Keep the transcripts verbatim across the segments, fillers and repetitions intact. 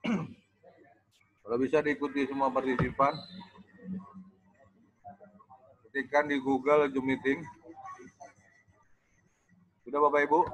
Kalau bisa diikuti semua partisipan. Ketikkan di Google Zoom Meeting. Sudah Bapak Ibu?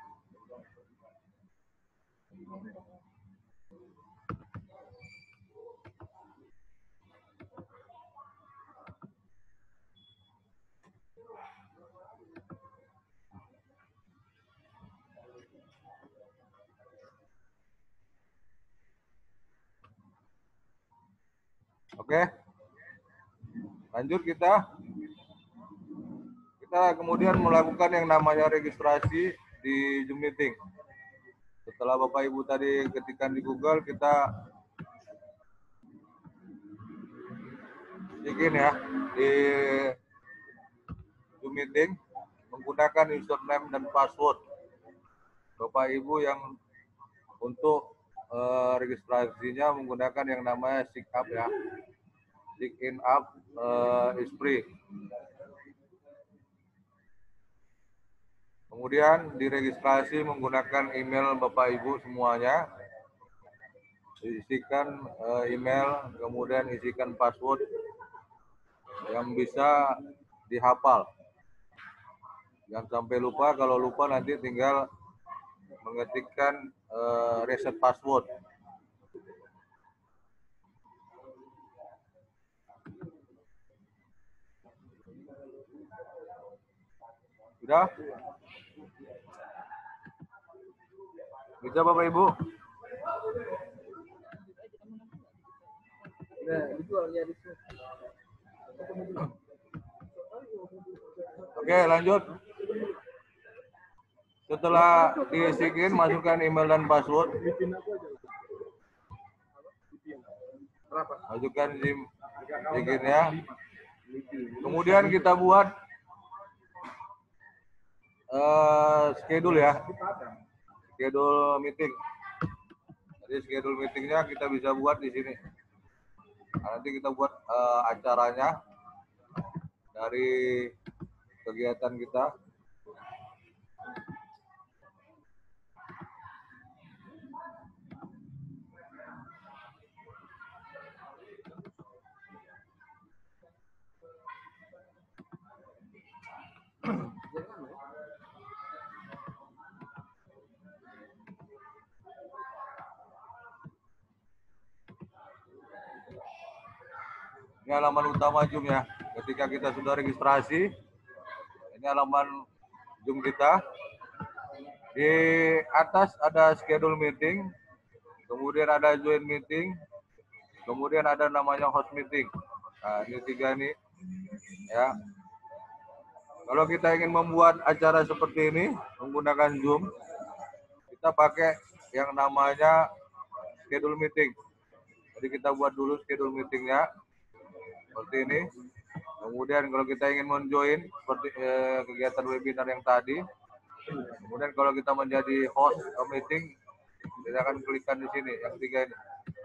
Oke. Lanjut kita. Kita kemudian melakukan yang namanya registrasi di Zoom Meeting. Setelah Bapak Ibu tadi ketikkan di Google, kita bikin ya di Zoom Meeting menggunakan username dan password Bapak Ibu yang untuk uh, registrasinya menggunakan yang namanya sign up ya, sign up uh, is free. Kemudian diregistrasi menggunakan email Bapak Ibu semuanya. Isikan uh, email, kemudian isikan password yang bisa dihafal. Jangan sampai lupa, kalau lupa nanti tinggal mengetikkan uh, reset password. Sudah? Bisa Bapak Ibu? Oke, lanjut. Setelah diisikin, masukkan email dan password. Masukkan SIM ya. Kemudian kita buat uh, schedule ya. Schedule meeting. Jadi schedule meetingnya kita bisa buat di sini. Nah, nanti kita buat uh, acaranya dari kegiatan kita. Ini halaman utama Zoom ya. Ketika kita sudah registrasi, ini halaman Zoom kita. Di atas ada schedule meeting, kemudian ada join meeting, kemudian ada namanya host meeting. Nah, ini tiga nih. Ya. Kalau kita ingin membuat acara seperti ini menggunakan Zoom, kita pakai yang namanya schedule meeting. Jadi kita buat dulu schedule meetingnya seperti ini. Kemudian kalau kita ingin menjoin seperti eh, kegiatan webinar yang tadi, kemudian kalau kita menjadi host meeting, kita akan klikkan di sini yang tiga ini.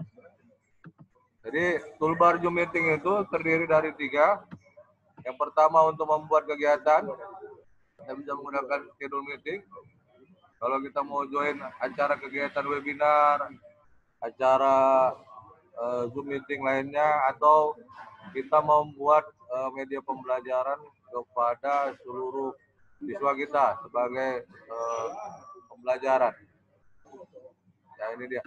Jadi toolbar Zoom meeting itu terdiri dari tiga. Yang pertama untuk membuat kegiatan, kita bisa menggunakan schedule meeting. Kalau kita mau join acara kegiatan webinar, acara uh, Zoom meeting lainnya, atau kita membuat uh, media pembelajaran kepada seluruh siswa kita sebagai uh, pembelajaran. Ya, ini dia.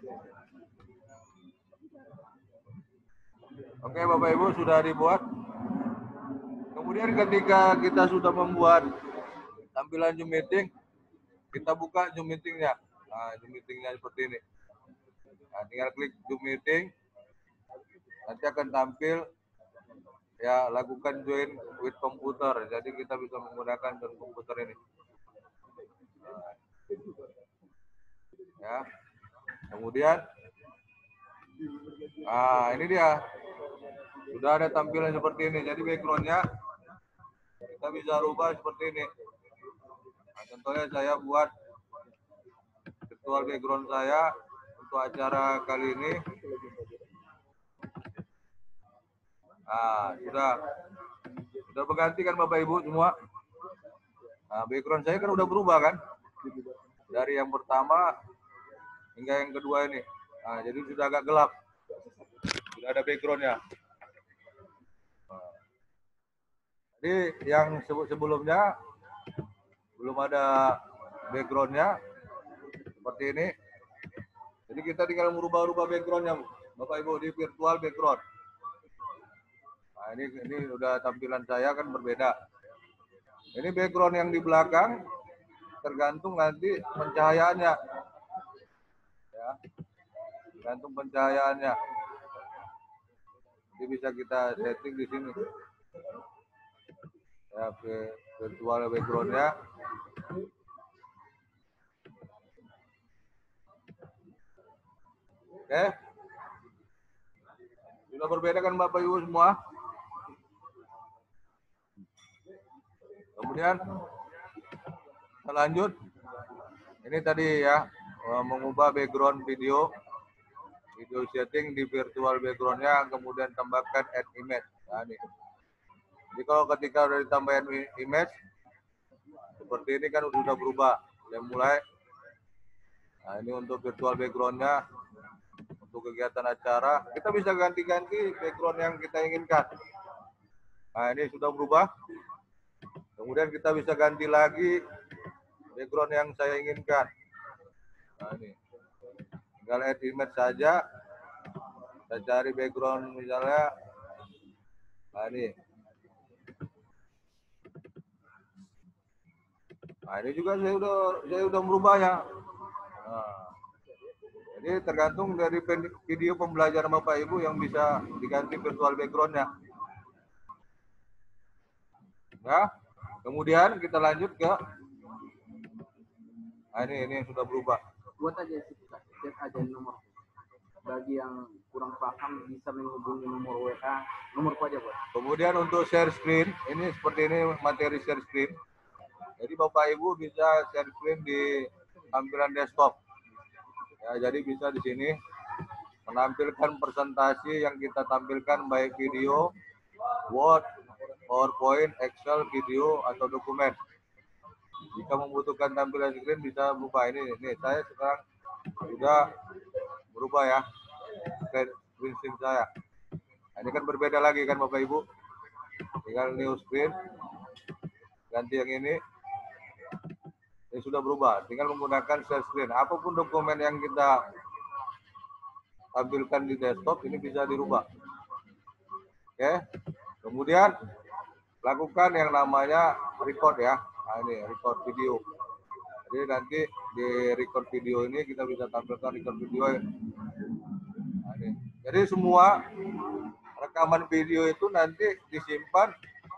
Oke, Bapak Ibu sudah dibuat. Kemudian ketika kita sudah membuat tampilan Zoom meeting, kita buka Zoom meetingnya. Nah, Zoom meetingnya seperti ini. Nah, tinggal klik Zoom meeting. Nanti akan tampil ya, lakukan join with komputer. Jadi kita bisa menggunakan join komputer ini. Ya. Kemudian ah ini dia. Sudah ada tampilan seperti ini. Jadi background-nya kita bisa rubah seperti ini. Nah, contohnya saya buat virtual background saya untuk acara kali ini. Nah, sudah sudah berganti kan Bapak Ibu semua. Nah, background saya kan udah berubah kan, dari yang pertama hingga yang kedua ini. Nah, jadi sudah agak gelap. Sudah ada backgroundnya. Nah, jadi yang sebelumnya belum ada backgroundnya seperti ini. Jadi kita tinggal merubah-rubah backgroundnya, Bapak Ibu, di virtual background. Nah, ini ini udah tampilan saya kan berbeda. Ini background yang di belakang tergantung nanti pencahayaannya. Ya. Tergantung pencahayaannya. Jadi bisa kita setting di sini. Ya, virtual backgroundnya. Oke. Sudah berbeda kan Bapak Ibu semua? Kemudian kita lanjut. Ini tadi ya, mengubah background video. Video setting di virtual backgroundnya, kemudian tambahkan add image. Nah, ini. Jadi kalau ketika udah ditambahin image, seperti ini kan sudah berubah. Sudah mulai. Nah, ini untuk virtual backgroundnya. Untuk kegiatan acara, kita bisa ganti-ganti background yang kita inginkan. Nah, ini sudah berubah. Kemudian kita bisa ganti lagi background yang saya inginkan. Nah, ini. Tinggal add image saja. Saya cari background misalnya. Nah, ini. Nah, ini juga saya udah saya udah merubahnya. Nah, jadi tergantung dari video pembelajaran Bapak Ibu yang bisa diganti virtual backgroundnya. Ya, kemudian kita lanjut ke, nah ini ini sudah berubah. Buat aja sih, cek aja nomor. Bagi yang kurang paham bisa menghubungi nomor W A, nomor aja buat. Kemudian untuk share screen, ini seperti ini materi share screen. Jadi Bapak Ibu bisa share screen di tampilan desktop. Ya, jadi bisa di sini menampilkan presentasi yang kita tampilkan baik video, Word, PowerPoint, Excel, video atau dokumen. Jika membutuhkan tampilan screen bisa buka ini. Ini saya sekarang sudah berubah ya screen screen saya. Nah, ini kan berbeda lagi kan Bapak Ibu. Tinggal new screen, ganti yang ini. Ini sudah berubah. Tinggal menggunakan share screen. Apapun dokumen yang kita tampilkan di desktop ini bisa dirubah. Oke. Kemudian lakukan yang namanya record ya. Nah, ini record video. Jadi nanti di record video ini kita bisa tampilkan record video. Nah, ini. Jadi semua rekaman video itu nanti disimpan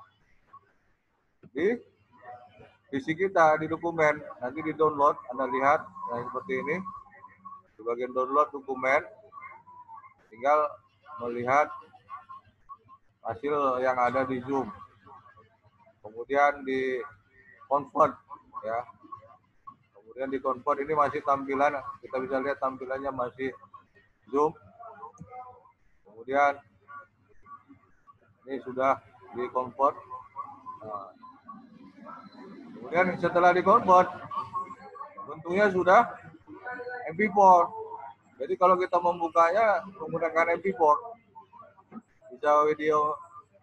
di isi kita di dokumen. Nanti di download. Anda lihat nah seperti ini. Di bagian download dokumen, tinggal melihat hasil yang ada di Zoom. Kemudian di convert ya. Kemudian di convert ini masih tampilan, kita bisa lihat tampilannya masih Zoom. Kemudian ini sudah di convert. Nah, kemudian setelah di convert, bentuknya sudah M P empat. Jadi kalau kita membukanya menggunakan M P empat, bisa video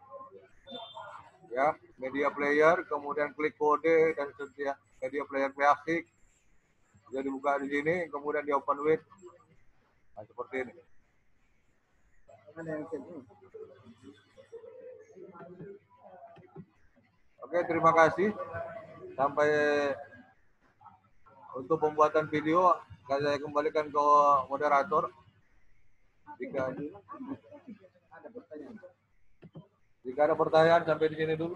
ya, media player, kemudian klik kode dan setiap media player klasik bisa dibuka di sini, kemudian di open with, nah, seperti ini. Oke, terima kasih. Sampai untuk pembuatan video, saya kembalikan ke moderator. Jika ada pertanyaan, jika ada pertanyaan sampai di sini dulu.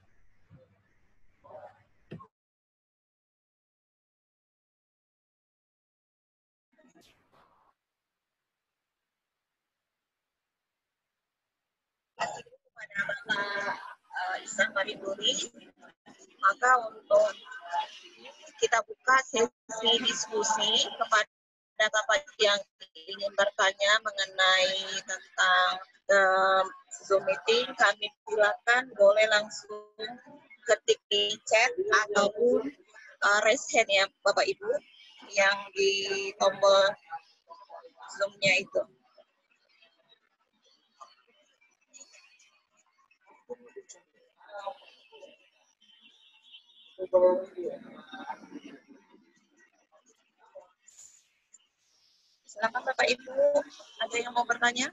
Kepada Bapak uh, Ihsan Mariburi, maka untuk kita buka sesi diskusi kepada Bapak yang ingin bertanya mengenai tentang uh, Zoom meeting, kami silakan boleh langsung ketik di chat ataupun uh, raise hand ya Bapak Ibu yang di tombol Zoom-nya itu. Silakan Bapak Ibu, ada yang mau bertanya?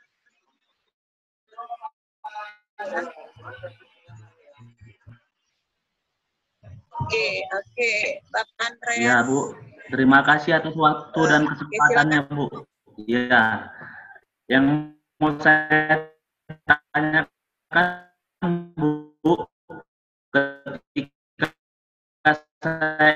Oke, oke, Bapak Andreas. Ya Bu, terima kasih atas waktu uh, dan kesempatannya oke, Bu. Iya, yang mau saya tanyakan Bu, ketika saya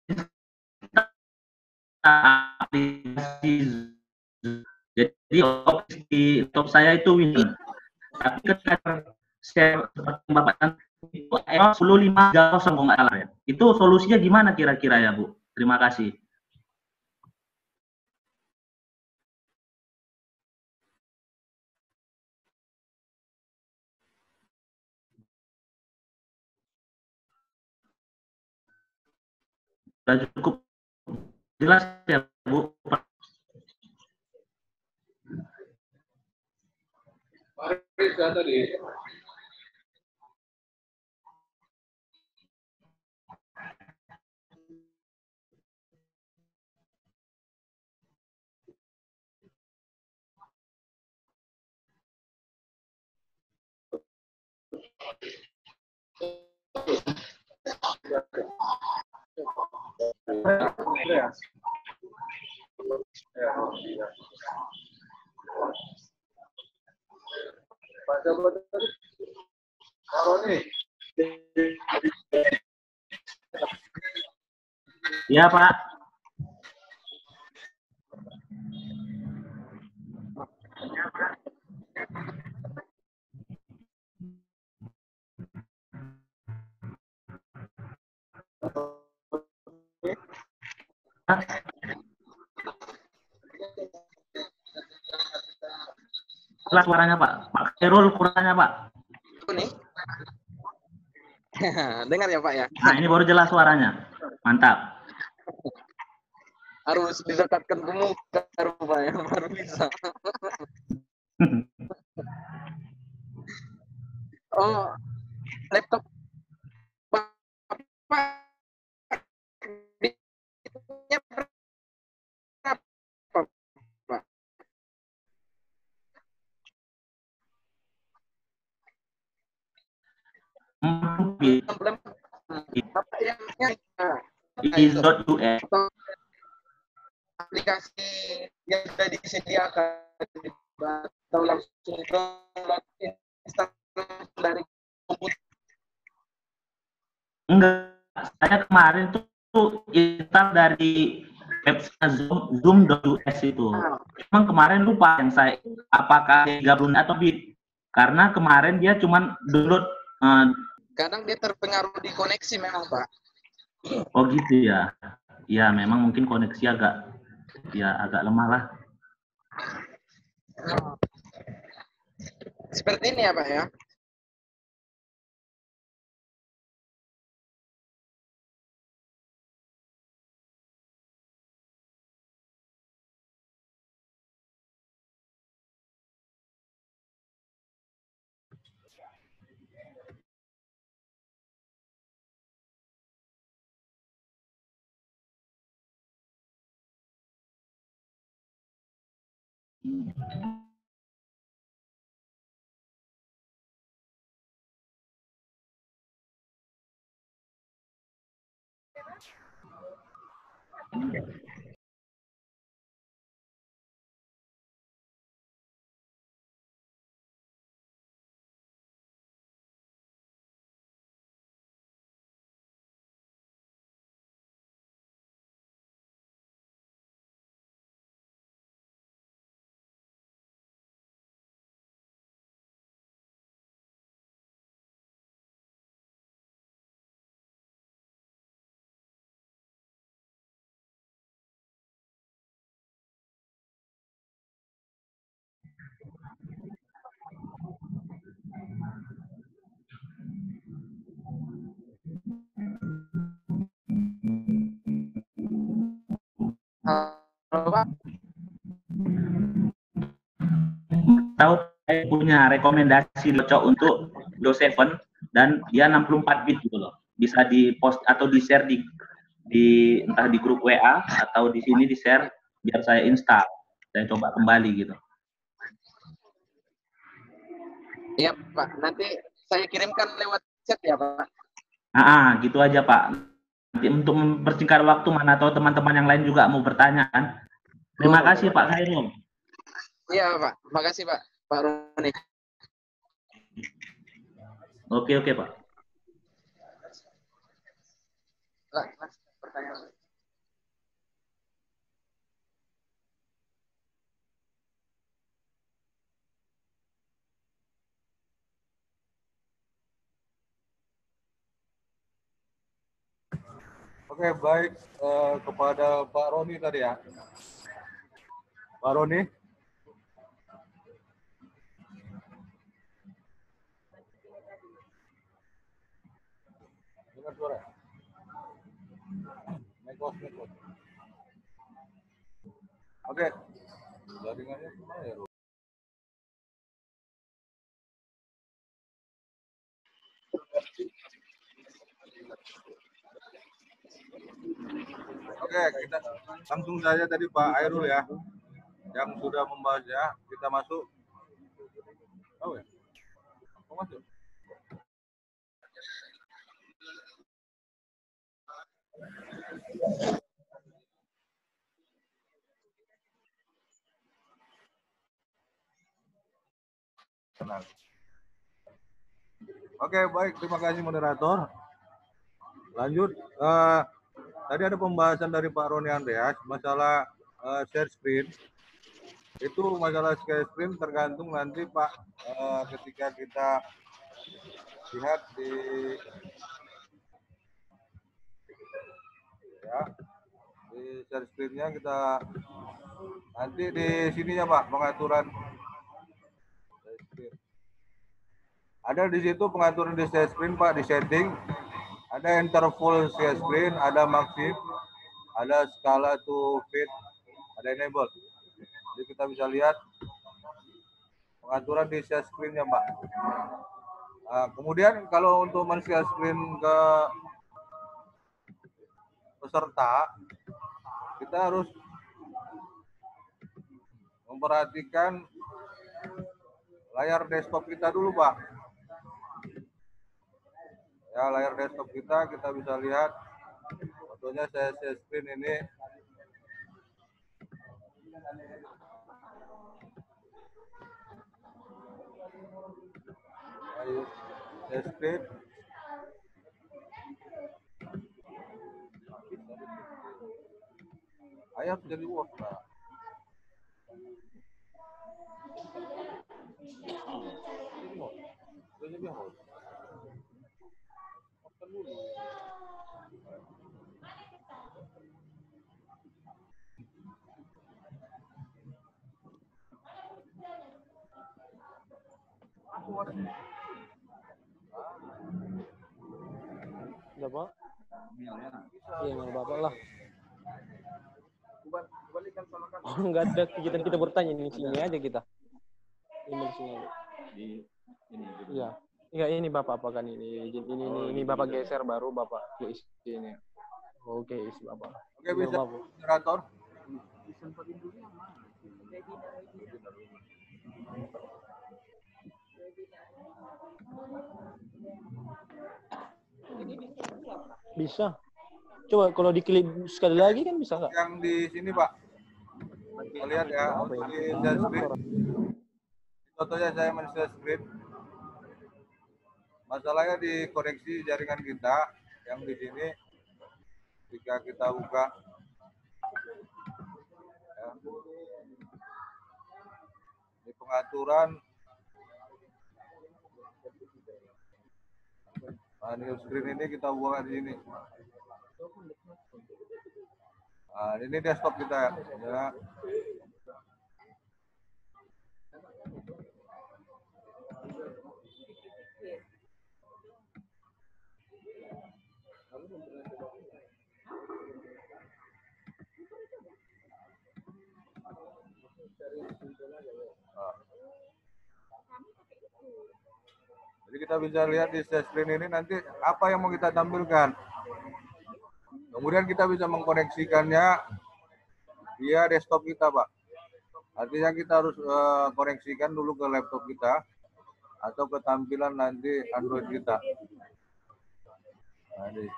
aplikasi, jadi di laptop saya itu Windows, tapi ketika saya seperti Bapak itu sepuluh lima tiga nol kalau nggak salah ya. Itu solusinya gimana kira-kira ya Bu? Terima kasih. Sudah cukup jelas ya Bu? Mari tadi. Ya Pak. Jelas suaranya Pak. Pak Khairul kurangnya Pak. Nih. Dengar ya Pak ya. Nah ini baru jelas suaranya. Mantap. Harus didekatkan ke muka rupanya baru bisa. Oh, laptop Pak berapa Pak? Bapak yang is.us aplikasi yang sudah disediakan atau langsung download install dari komputer. Enggak, saya kemarin tuh, tuh install dari website zoom zoom.us itu. Memang kemarin lupa yang saya apakah tiga puluh atau bit. Karena kemarin dia cuman download uh, kadang dia terpengaruh di koneksi memang Pak. Oh gitu ya. Ya memang mungkin koneksi agak ya agak lemah lah. Seperti ini ya Pak ya. Tahu saya punya rekomendasi cocok untuk Windows tujuh dan dia enam puluh empat bit gitu loh. Bisa di post atau di share di di entah di grup W A atau di sini di share biar saya install. Saya coba kembali gitu. Iya Pak, nanti saya kirimkan lewat chat ya Pak. Ah, gitu aja Pak. Nanti untuk mempersingkat waktu, mana tahu teman-teman yang lain juga mau bertanya kan. Terima Oh, kasih Pak Khairul. iya Pak, makasih Pak, Pak Roni. Oke oke Pak. Lah, Mas, pertanyaan. Oke, baik eh, kepada Pak Roni tadi ya. Pak Roni. Dengar suara? Mekos, mekos. Oke, jaringannya gimana ya? Oke, kita langsung saja tadi Pak Airul ya, yang sudah membahasnya. Kita masuk. Oh ya, mau masuk? Tenang. Oke, baik. Terima kasih moderator. Lanjut. Uh, tadi ada pembahasan dari Pak Roni Andreas masalah uh, share screen. Itu masalah share screen tergantung nanti Pak uh, ketika kita lihat di ya di share screen-nya kita nanti di sininya Pak pengaturan share screen. Ada di situ pengaturan di share screen Pak, di setting ada interval share screen, ada maxim, ada skala to fit, ada enable. Jadi kita bisa lihat pengaturan di share screen-nya Pak. Nah, kemudian kalau untuk men-share screen ke peserta, kita harus memperhatikan layar desktop kita dulu Pak. Ya, layar desktop kita kita bisa lihat contohnya saya share screen ini. Share screen. Ayah jadi work Pak. Jadi host. Open dulu. Udah Pak? Iya, sama Bapak lah. Oh, nggak ada kegiatan kita bertanya di sini aja kita. Ini di sini aja. Iya. Iya, ini Bapak apa kan ini? Ini ini, ini, ini Bapak geser baru Bapak ke sini. Oke, isi Bapak. Oke, bisa moderator. Bisa. Coba kalau diklik sekali lagi kan bisa nggak? Yang di sini Pak. Kita lihat ya, di share screen. Contohnya saya men-share screen. Masalahnya di koneksi jaringan kita yang di sini jika kita buka ya, di pengaturan nah, new screen ini kita buka di sini. Nah, ini desktop kita ya. Nah. Jadi kita bisa lihat di share screen ini nanti apa yang mau kita tampilkan. Kemudian kita bisa mengkoneksikannya via desktop kita, Pak. Artinya kita harus uh, koneksikan dulu ke laptop kita atau ke tampilan nanti Android kita. Nah, ini.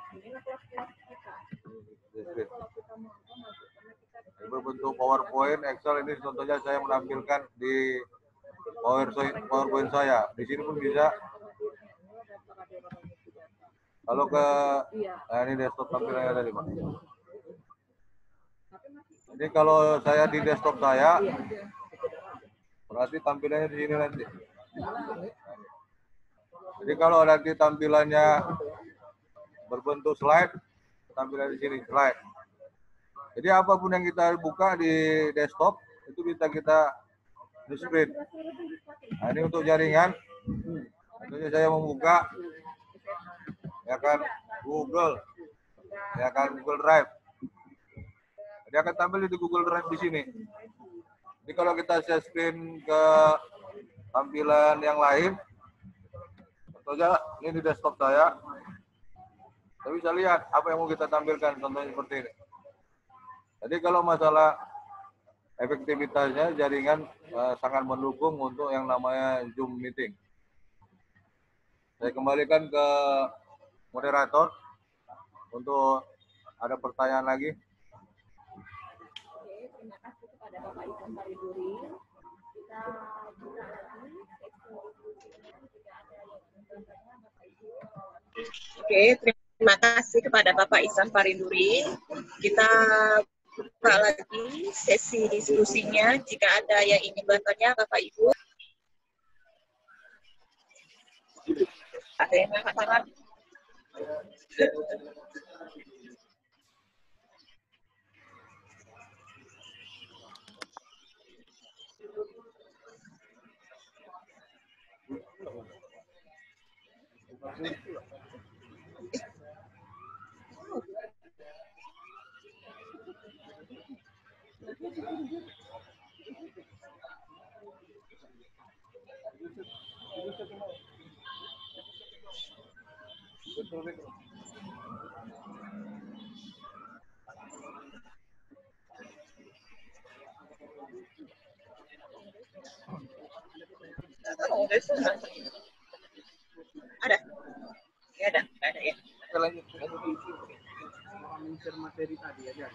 Ini berbentuk PowerPoint, Excel. Ini contohnya saya menampilkan di PowerPoint saya. Di sini pun bisa. Kalau ke, nah ini desktop tampilannya tadi, Pak. Ini kalau saya di desktop saya, berarti tampilannya di sini nanti. Jadi kalau nanti tampilannya berbentuk slide, tampilan di sini slide. Jadi apapun yang kita buka di desktop itu bisa kita di screen. Nah, ini untuk jaringan. Tentunya saya membuka ya kan Google, ya kan Google Drive. Dia akan tampil di Google Drive di sini. Jadi kalau kita share screen ke tampilan yang lain, contohnya ini di desktop saya, kita bisa lihat apa yang mau kita tampilkan, contohnya seperti ini. Jadi kalau masalah efektivitasnya jaringan eh, sangat mendukung untuk yang namanya Zoom meeting. Saya kembalikan ke moderator untuk ada pertanyaan lagi. Oke, terima kasih kepada Bapak Isan Pariduri. Kita buka lagi seksi jika ada yang ingin bertanya, Bapak Ibu. Oke, terima kasih kepada Bapak Ihsan Fariduri. Kita buka lagi sesi diskusinya. Jika ada yang ingin bertanya, Bapak Ibu. Ada yang angkat tangan? Ada? Ya ada, ada ya. Kita lanjut. Share materi tadi aja.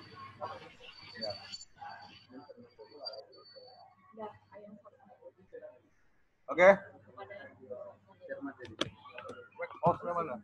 Oke. Share materi. Oh, sudah mana?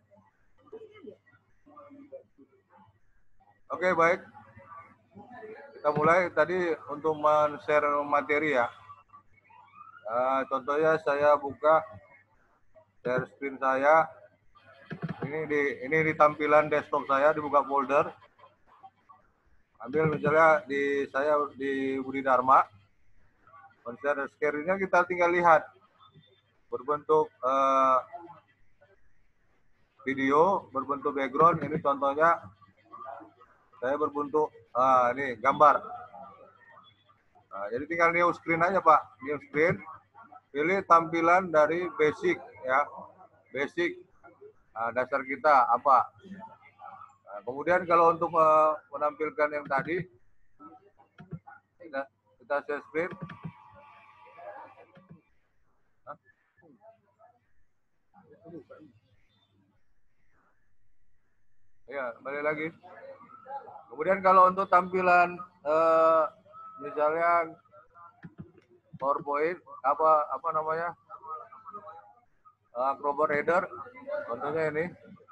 Oke, baik. Kita mulai tadi untuk men-share materi ya. Nah, contohnya saya buka share screen saya. Ini di ini di tampilan desktop saya, dibuka folder. Ambil misalnya di saya di Budi Dharma. Men-share screen-nya kita tinggal lihat berbentuk eh, video, berbentuk background. Ini contohnya saya berbentuk ah, ini gambar. Nah, jadi tinggal new screen aja Pak, new screen. Pilih tampilan dari basic ya, basic nah, dasar kita apa. Nah, kemudian kalau untuk uh, menampilkan yang tadi, kita, kita share screen. Hah? Ya, balik lagi. Kemudian kalau untuk tampilan uh, misalnya PowerPoint apa apa namanya uh, Acrobat Reader, contohnya ini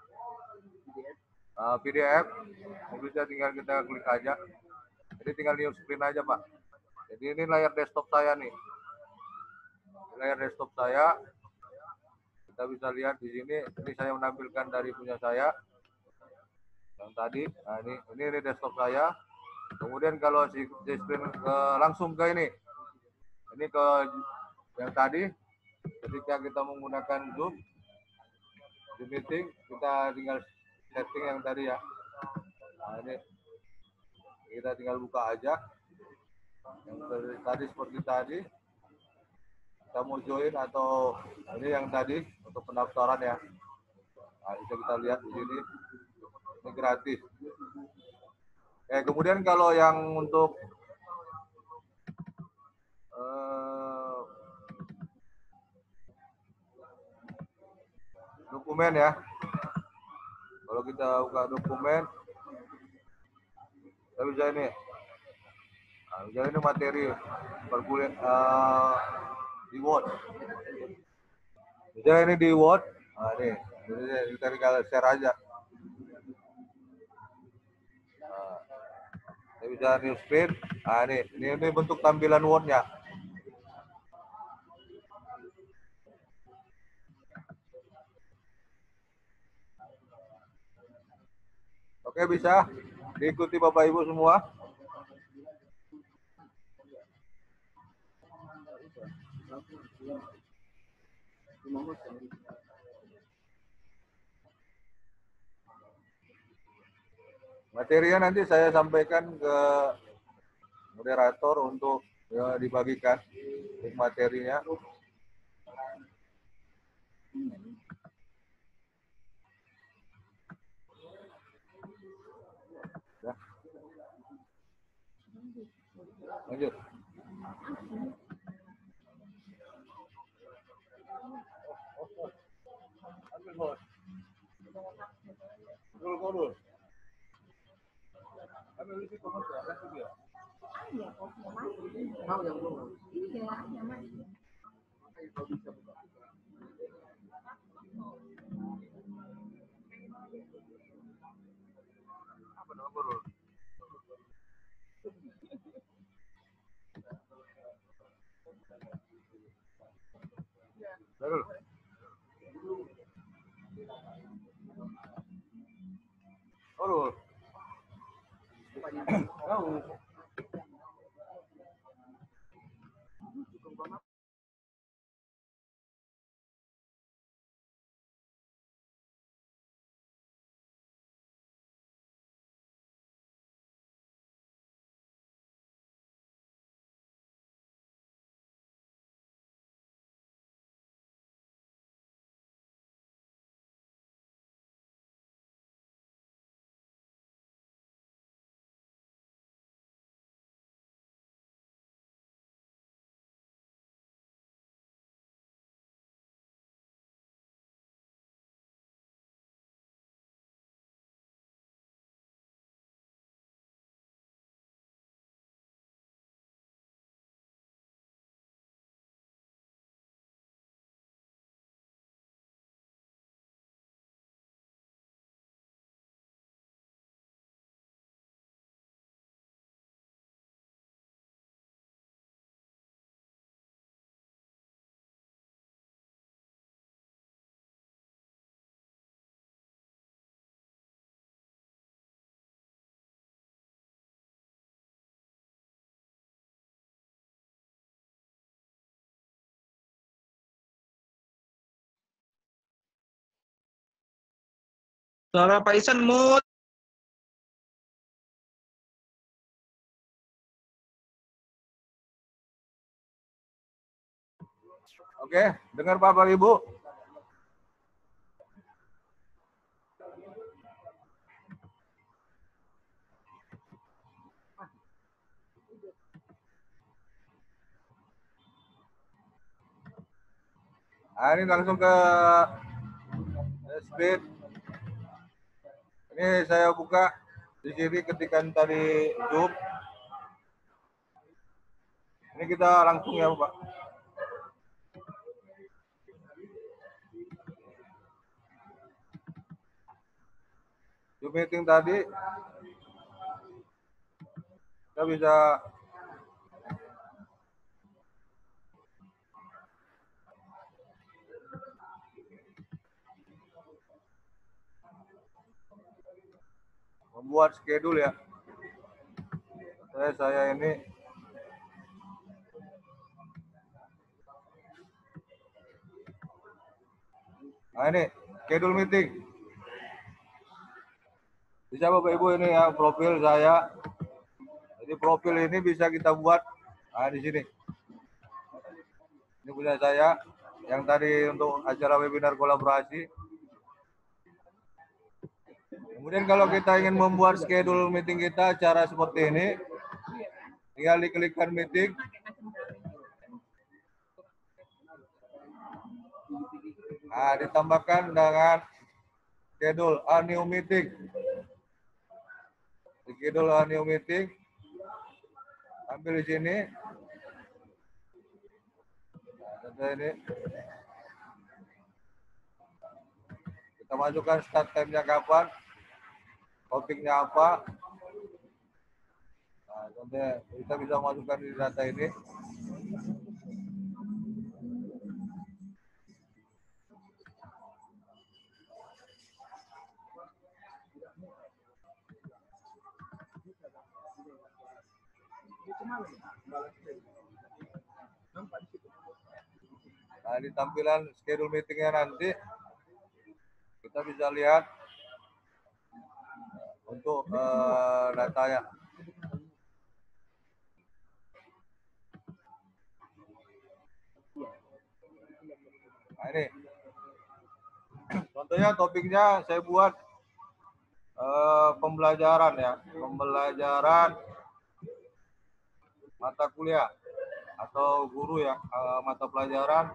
uh, P D F, bisa tinggal kita klik aja. Jadi tinggal new screen aja Pak. Jadi ini layar desktop saya nih, layar desktop saya. Kita bisa lihat di sini. Ini saya menampilkan dari punya saya yang tadi. Nah ini ini, ini desktop saya. Kemudian kalau si, si screen uh, langsung ke ini. Ini ke yang tadi, ketika kita menggunakan Zoom, Zoom meeting, kita tinggal setting yang tadi ya. Nah ini, kita tinggal buka aja. Yang tadi, tadi seperti tadi, kita mau join atau ini yang tadi untuk pendaftaran ya. Nah, bisa kita lihat di sini, ini gratis. Eh, kemudian kalau yang untuk eh, dokumen ya, kalau kita buka dokumen, kita bisa ini, nah, bisa ini materi perkuliahan uh, di Word. Bisa ini di Word, nah ini, ini kita tinggal share aja. Nah, kita bisa new screen, nah ini, ini, ini bentuk tampilan Word-nya. Oke, bisa diikuti Bapak Ibu semua. Materinya nanti saya sampaikan ke moderator untuk ya, dibagikan link materinya. Ya. Lanjut. Ambil bos. Kodul kodul. Ambil isi kodul ya, kasih dia. Iya, kok masih. Tahu yang belum. Iya, yang masih. Kalau bisa buka. Apa nama kodul? Kodul. Kodul. Tahu. Suara Pak Isan mut. Oke, dengar Bapak Ibu? Nah, ini langsung ke speed. Ini saya buka di sini ketikan tadi Zoom. Ini kita langsung ya, Pak. Zoom meeting tadi kita bisa membuat schedule ya. Saya saya ini nah ini schedule meeting. Bisa Bapak Ibu ini ya profil saya. Jadi profil ini bisa kita buat Nah, di sini. Ini punya saya yang tadi untuk acara webinar kolaborasi. Kemudian kalau kita ingin membuat schedule meeting kita cara seperti ini, tinggal diklikkan meeting. Nah, ditambahkan dengan schedule a new meeting. Schedule a new meeting. Ambil di sini. Nah, ini. Kita masukkan start time-nya kapan, topiknya apa. Nah, contohnya kita bisa masukkan di data ini. Nah, di tampilan schedule meetingnya nanti kita bisa lihat untuk uh, datanya. Nah, ini contohnya topiknya saya buat uh, pembelajaran ya, pembelajaran mata kuliah atau guru ya, uh, mata pelajaran.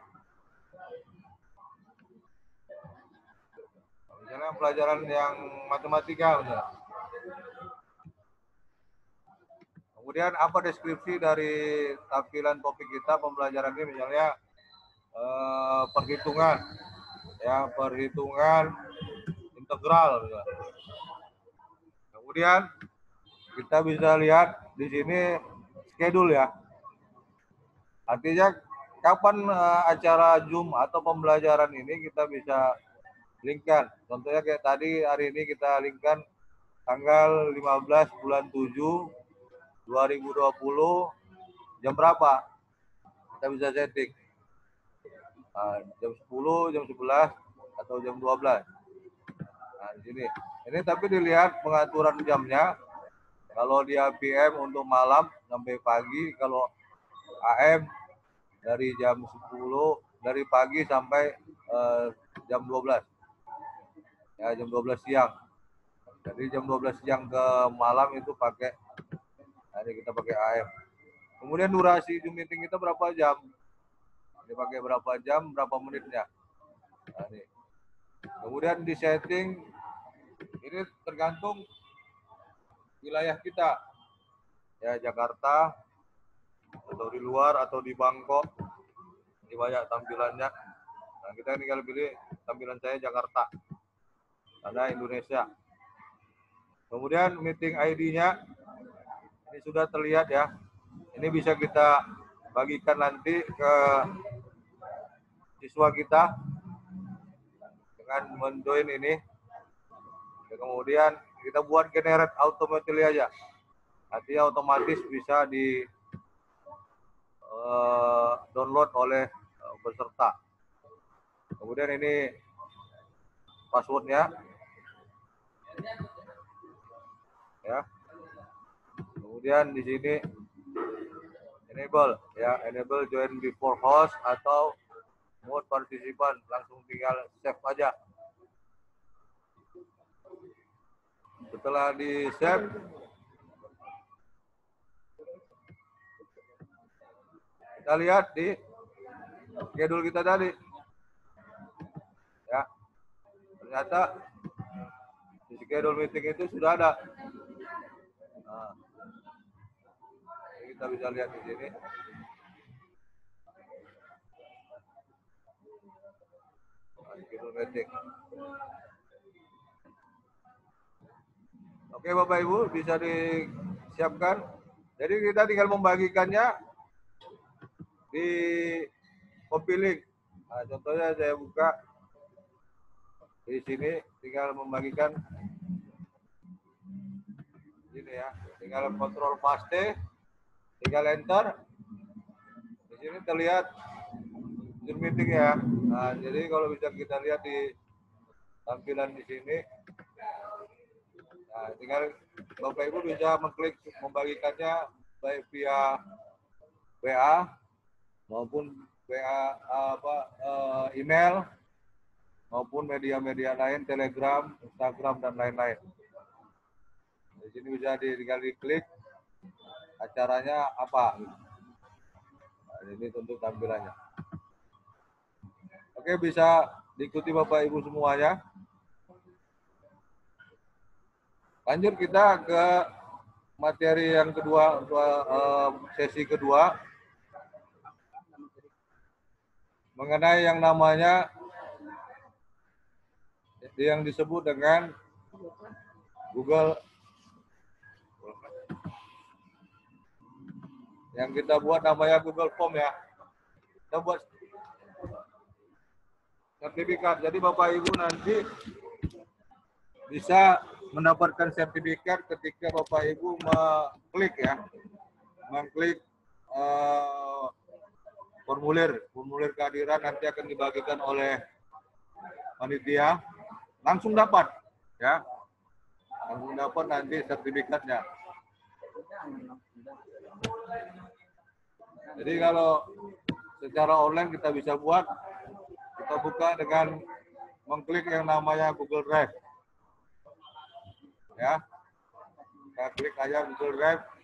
Misalnya pelajaran yang matematika, misalnya. Kemudian apa deskripsi dari tampilan topik kita pembelajaran ini, misalnya eh, perhitungan, ya perhitungan integral. Misalnya. Kemudian kita bisa lihat di sini schedule ya. Artinya kapan eh, acara Zoom atau pembelajaran ini kita bisa linkkan. Contohnya kayak tadi hari ini kita linkkan tanggal lima belas bulan tujuh dua ribu dua puluh jam berapa? Kita bisa setting. Nah, jam sepuluh, jam sebelas atau jam dua belas. Nah, di sini. Ini tapi dilihat pengaturan jamnya. Kalau dia P M untuk malam sampai pagi, kalau A M dari jam sepuluh dari pagi sampai eh, jam dua belas. Ya, jam dua belas siang. Jadi jam dua belas siang ke malam itu pakai, nah ini kita pakai A M. Kemudian durasi Zoom meeting kita berapa jam? Ini pakai berapa jam, berapa menitnya. Nah, ini. Kemudian di setting, ini tergantung wilayah kita. Ya, Jakarta, atau di luar, atau di Bangkok. Ini banyak tampilannya. Nah, kita tinggal pilih tampilan saya Jakarta. Karena Indonesia. Kemudian meeting I D-nya ini sudah terlihat ya. Ini bisa kita bagikan nanti ke siswa kita dengan menjoin ini. Kemudian kita buat generate automatically aja. Artinya otomatis bisa di uh, download oleh uh, peserta. Kemudian ini passwordnya. Ya. Kemudian di sini enable ya, enable join before host atau mode partisipan, langsung tinggal save aja. Setelah di save, kita lihat di schedule kita tadi. Ya. Ternyata di schedule meeting itu sudah ada. Nah, kita bisa lihat di sini. Nah, schedule meeting. Oke Bapak Ibu, bisa disiapkan. Jadi kita tinggal membagikannya di copy link. Nah, contohnya saya buka di sini, tinggal membagikan ini ya, tinggal kontrol paste, tinggal enter. Di sini terlihat Zoom meeting ya. Nah, jadi kalau bisa kita lihat di tampilan di sini. Nah, tinggal Bapak Ibu bisa mengklik membagikannya baik via W A maupun W A apa uh, email maupun media-media lain, Telegram, Instagram dan lain-lain. Di sini bisa tinggal diklik acaranya apa. Nah, ini tentu tampilannya. Oke, bisa diikuti Bapak Ibu semuanya. Lanjut kita ke materi yang kedua, sesi kedua, mengenai yang namanya yang disebut dengan Google, yang kita buat namanya Google Form ya. Kita buat sertifikat. Jadi Bapak Ibu nanti bisa mendapatkan sertifikat ketika Bapak Ibu mengklik ya, mengklik uh, formulir, formulir kehadiran nanti akan dibagikan oleh panitia, langsung dapat ya, langsung dapat nanti sertifikatnya. Jadi kalau secara online kita bisa buat, kita buka dengan mengklik yang namanya Google Drive. Ya, kita klik aja Google Drive.